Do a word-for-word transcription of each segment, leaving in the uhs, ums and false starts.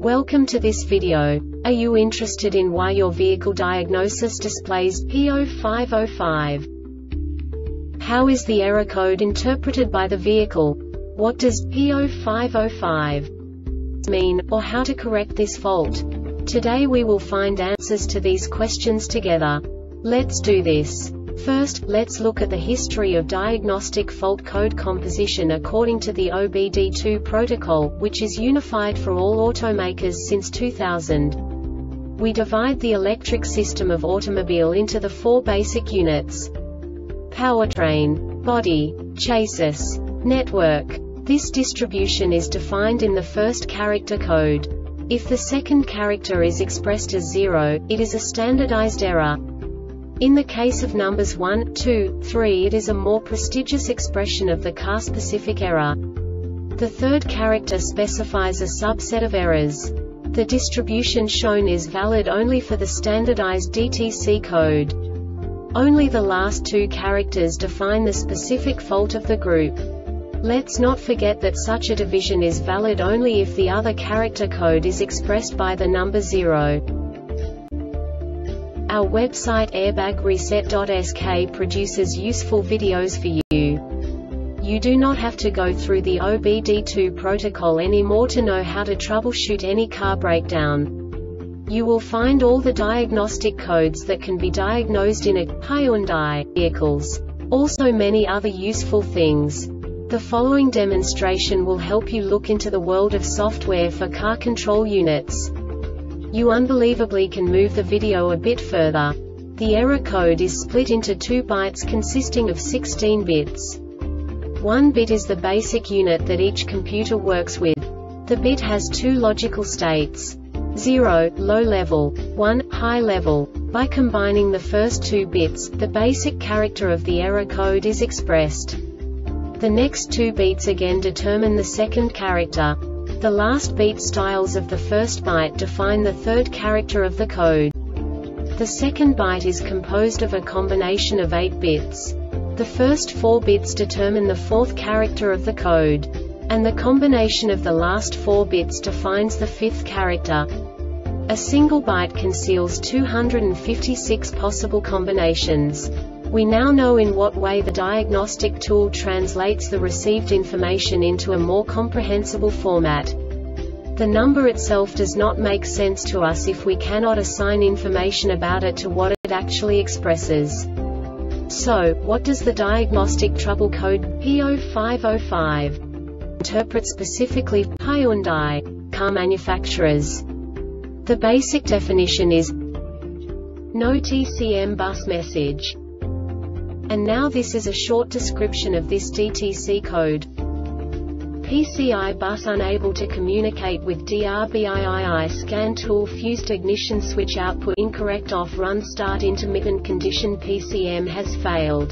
Welcome to this video. Are you interested in why your vehicle diagnosis displays P zero five zero five? How is the error code interpreted by the vehicle? What does P zero five zero five mean, or how to correct this fault? Today we will find answers to these questions together. Let's do this. First, let's look at the history of diagnostic fault code composition according to the O B D two protocol, which is unified for all automakers since two thousand. We divide the electric system of automobile into the four basic units: powertrain, body, chassis, network. This distribution is defined in the first character code. If the second character is expressed as zero, it is a standardized error. In the case of numbers one, two, three, it is a more prestigious expression of the car-specific error. The third character specifies a subset of errors. The distribution shown is valid only for the standardized D T C code. Only the last two characters define the specific fault of the group. Let's not forget that such a division is valid only if the other character code is expressed by the number zero. Our website airbag reset dot S K produces useful videos for you. You do not have to go through the O B D two protocol anymore to know how to troubleshoot any car breakdown. You will find all the diagnostic codes that can be diagnosed in a Hyundai vehicles. Also many other useful things. The following demonstration will help you look into the world of software for car control units. You unbelievably can move the video a bit further. The error code is split into two bytes consisting of sixteen bits. One bit is the basic unit that each computer works with. The bit has two logical states: zero, low level, one, high level. By combining the first two bits, the basic character of the error code is expressed. The next two bits again determine the second character. The last beat styles of the first byte define the third character of the code. The second byte is composed of a combination of eight bits. The first four bits determine the fourth character of the code. And the combination of the last four bits defines the fifth character. A single byte conceals two hundred fifty-six possible combinations. We now know in what way the diagnostic tool translates the received information into a more comprehensible format. The number itself does not make sense to us if we cannot assign information about it to what it actually expresses. So, what does the diagnostic trouble code P zero five zero five interpret specifically for Hyundai car manufacturers? The basic definition is no T C M bus message. And now this is a short description of this D T C code. P C I bus unable to communicate with D R B I I I scan tool fused ignition switch output incorrect off run start intermittent condition P C M has failed.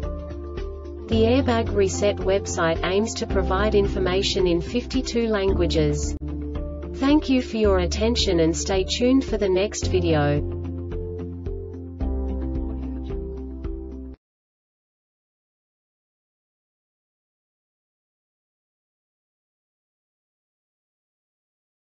The Airbag Reset website aims to provide information in fifty-two languages. Thank you for your attention and stay tuned for the next video.